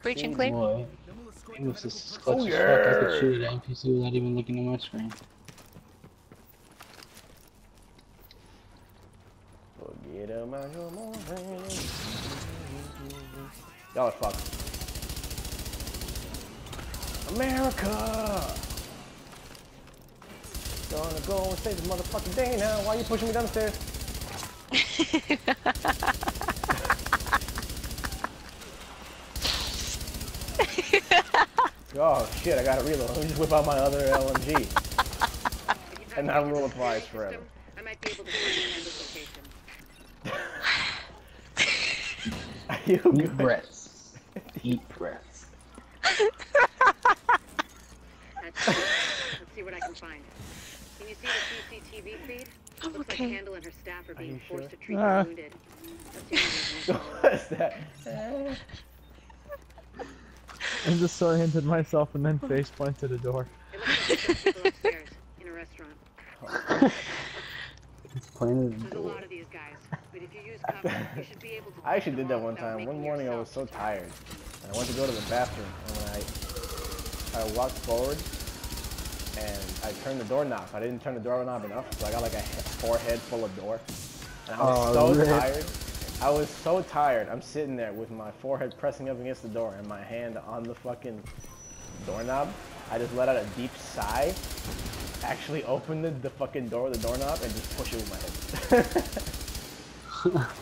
Breaching clear. Boy, it was just clutch as fuck. I could shoot at NPC without even looking at my screen. Forget about your morning. Y'all are fucked. America! Gonna go and save the motherfucking day now. Why are you pushing me down the stairs? Oh shit, I gotta reload. Let me just whip out my other LMG. And that rule applies forever. I might be able to find this location. Are you Deep good? breaths. Deep breaths. Let's see what I can find. Can you see the CCTV feed? I'm Looks okay. like Handel and her staff are being you forced sure? to treat the wounded. That's the only reason. What's that? I disoriented myself and then face planted the door. It looks like there's people upstairs in a restaurant. It's planted. There's a lot of these guys, but if you use cover, you should be able to. I actually did that one time. One morning I was so tired. And I went to go to the bathroom and when I walked forward and I turned the doorknob. I didn't turn the doorknob enough, so I got like a forehead full of door. And I was so tired. I was so tired. I'm sitting there with my forehead pressing up against the door and my hand on the fucking doorknob. I just let out a deep sigh, actually opened the fucking door with the doorknob and just pushed it with my head.